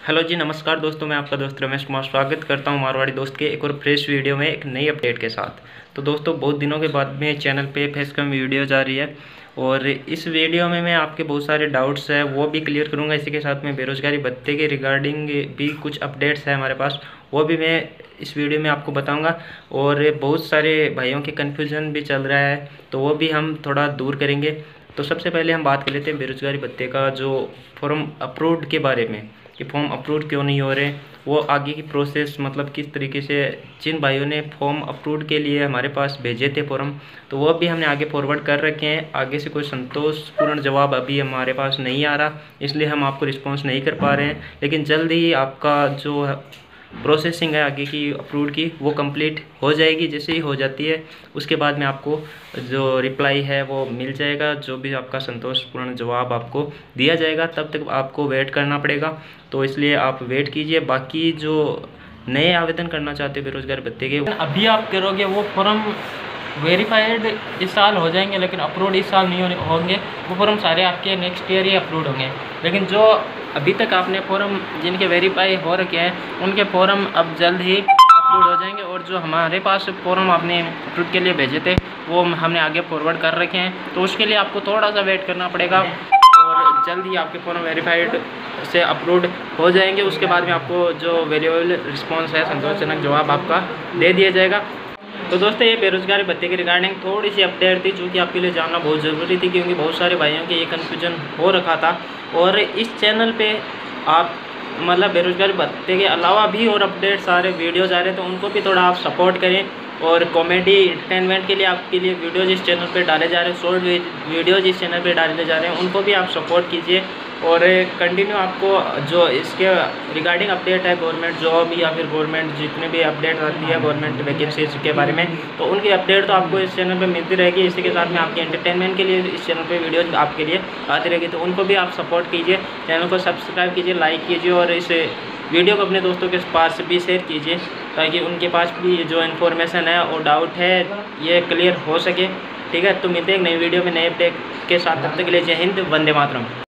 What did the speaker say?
Hello जी, नमस्कार दोस्तों। मैं आपका दोस्त रमेश कुमार स्वागत करता हूं मारवाड़ी दोस्त के एक और फ्रेश वीडियो में एक नई अपडेट के साथ। तो दोस्तों, बहुत दिनों के बाद में चैनल पे फेस कम वीडियो जा रही है और इस वीडियो में मैं आपके बहुत सारे डाउट्स हैं वो भी क्लियर करूंगा। इसी के साथ में बेरोज़गारी भत्ते के रिगार्डिंग भी कुछ अपडेट्स हैं हमारे पास, वो भी मैं इस वीडियो में आपको बताऊँगा। और बहुत सारे भाइयों के कन्फ्यूज़न भी चल रहा है, तो वो भी हम थोड़ा दूर करेंगे। तो सबसे पहले हम बात कर लेते हैं बेरोज़गारी भत्ते का जो फॉर्म अप्रूव्ड के बारे में, कि फॉर्म अप्रूव क्यों नहीं हो रहे, वो आगे की प्रोसेस मतलब किस तरीके से। जिन भाइयों ने फॉर्म अप्रूव के लिए हमारे पास भेजे थे फॉर्म, तो वो भी हमने आगे फॉरवर्ड कर रखे हैं। आगे से कोई संतोषपूर्ण जवाब अभी हमारे पास नहीं आ रहा, इसलिए हम आपको रिस्पॉन्स नहीं कर पा रहे हैं। लेकिन जल्द ही आपका जो प्रोसेसिंग है आगे की अप्रूव की, वो कंप्लीट हो जाएगी। जैसे ही हो जाती है उसके बाद में आपको जो रिप्लाई है वो मिल जाएगा, जो भी आपका संतोषपूर्ण जवाब आपको दिया जाएगा। तब तक आपको वेट करना पड़ेगा, तो इसलिए आप वेट कीजिए। बाकी जो नए आवेदन करना चाहते हो बेरोजगार भत्ते के, अभी आप करोगे वो फॉर्म वेरीफाइड इस साल हो जाएंगे, लेकिन अप्रूव्ड इस साल नहीं होंगे। वो फॉर्म सारे आपके नेक्स्ट ईयर ही अप्रूव्ड होंगे। लेकिन जो अभी तक आपने फॉर्म जिनके वेरीफाई हो रखे हैं, उनके फॉर्म अब जल्द ही अप्रूव्ड हो जाएंगे। और जो हमारे पास फॉर्म आपने अप्रूव के लिए भेजे थे, वो हमने आगे फॉरवर्ड कर रखे हैं। तो उसके लिए आपको थोड़ा सा वेट करना पड़ेगा और जल्द ही आपके फॉर्म वेरीफाइड से अप्रूव्ड हो जाएंगे। उसके बाद में आपको जो वैल्यूएबल रिस्पॉन्स है, संतोषजनक जवाब आपका दे दिया जाएगा। तो दोस्तों, ये बेरोजगारी भत्ते के रिगार्डिंग थोड़ी सी अपडेट थी, जो कि आपके लिए जानना बहुत ज़रूरी थी, क्योंकि बहुत सारे भाइयों के ये कन्फ्यूजन हो रखा था। और इस चैनल पे आप मतलब बेरोजगारी भत्ते के अलावा भी और अपडेट सारे वीडियोज़ आ रहे हैं, तो उनको भी थोड़ा आप सपोर्ट करें। और कॉमेडी एंटरटेनमेंट के लिए आपके लिए वीडियोज़ इस चैनल पे डाले जा रहे हैं, शॉर्ट वीडियोज़ इस चैनल पे डाले जा रहे हैं, उनको भी आप सपोर्ट कीजिए। और कंटिन्यू आपको जो इसके रिगार्डिंग अपडेट है गवर्नमेंट जॉब या फिर गवर्नमेंट जितने भी अपडेट आती है गवर्नमेंट वैकेंसीज के बारे में, तो उनकी अपडेट तो आपको इस चैनल पे मिलती रहेगी। इसी के साथ में आपके एंटरटेनमेंट के लिए इस चैनल पे वीडियोज आपके लिए आती रहेगी, तो उनको भी आप सपोर्ट कीजिए। चैनल को सब्सक्राइब कीजिए, लाइक कीजिए और इस वीडियो को अपने दोस्तों के पास भी शेयर कीजिए, ताकि उनके पास भी जो इन्फॉर्मेशन है और डाउट है ये क्लियर हो सके। ठीक है, तो मिलते हैं एक नई वीडियो में नए अपडेट के साथ। तब तक के लिए जय हिंद, वंदे मातरम।